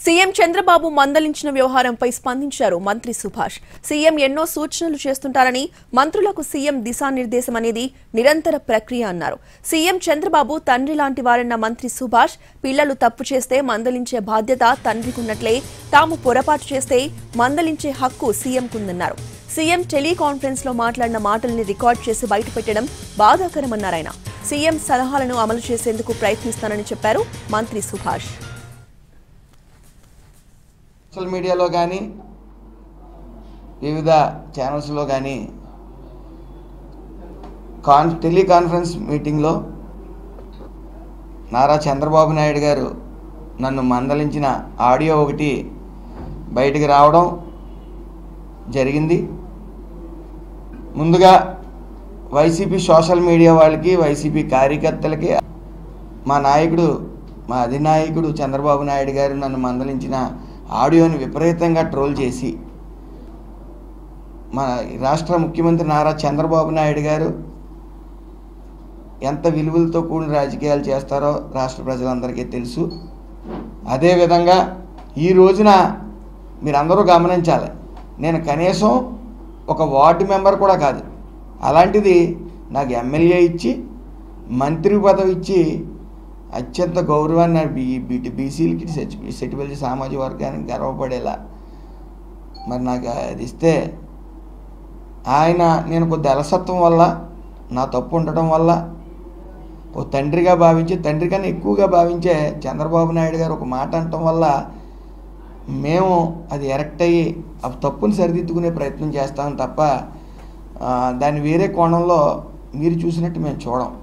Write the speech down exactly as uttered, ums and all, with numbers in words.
CM Chandrababu మందలించిన వ్యవహారంపై స్పందించారు మంత్రి సుభాష్. సీఎం ఎన్నో సూచనలు చేస్తుంటారని, మంత్రులకు సీఎం దిశానిర్దేశం అనేది నిరంతర ప్రక్రియ అన్నారు. సీఎం చంద్రబాబు తండ్రి లాంటి వారన్న మంత్రి సుభాష్, పిల్లలు తప్పు చేస్తే మందలించే బాధ్యత తండ్రికున్నట్లే తాము పొరపాటు చేస్తే మందలించే హక్కు సీఎంకుందన్నారు. సీఎం టెలికాన్ఫరెన్స్ లో మాట్లాడిన మాటల్ని రికార్డు చేసి బయటపెట్టడం బాధాకరమన్నారాయన. సీఎం సలహాలను అమలు చేసేందుకు ప్రయత్నిస్తానని చెప్పారు మంత్రి సుభాష్. సోషల్ మీడియాలో కానీ వివిధ ఛానల్స్లో కానీ కాన్ టెలికాన్ఫరెన్స్ మీటింగ్లో నారా చంద్రబాబు నాయుడు గారు నన్ను మందలించిన ఆడియో ఒకటి బయటికి రావడం జరిగింది. ముందుగా వైసీపీ సోషల్ మీడియా వాళ్ళకి, వైసీపీ కార్యకర్తలకి, మా నాయకుడు మా అధినాయకుడు చంద్రబాబు నాయుడు గారు నన్ను మందలించిన ఆడియోని విపరీతంగా ట్రోల్ చేసి, మన రాష్ట్ర ముఖ్యమంత్రి నారా చంద్రబాబు నాయుడు గారు ఎంత విలువలతో కూడిన రాజకీయాలు చేస్తారో రాష్ట్ర ప్రజలందరికీ తెలుసు. అదేవిధంగా ఈ రోజున మీరందరూ గమనించాలి, నేను కనీసం ఒక వార్డు మెంబర్ కూడా కాదు. అలాంటిది నాకు ఎమ్మెల్యే ఇచ్చి, మంత్రి పదవి ఇచ్చి, అత్యంత గౌరవాన్ని బీ బీటీ బీసీలకి సెటిబుల్ సామాజిక వర్గానికి గర్వపడేలా మరి నాకు అది ఇస్తే, ఆయన నేను కొద్ది అలసత్వం వల్ల, నా తప్పు ఉండటం వల్ల, ఓ తండ్రిగా భావించి, తండ్రి కన్నా ఎక్కువగా భావించే చంద్రబాబు నాయుడు గారు ఒక మాట అనటం వల్ల మేము అది ఎరెక్ట్ అయ్యి ఆ తప్పుని సరిదిద్దుకునే ప్రయత్నం చేస్తాం తప్ప దాన్ని వేరే కోణంలో మీరు చూసినట్టు మేము చూడం.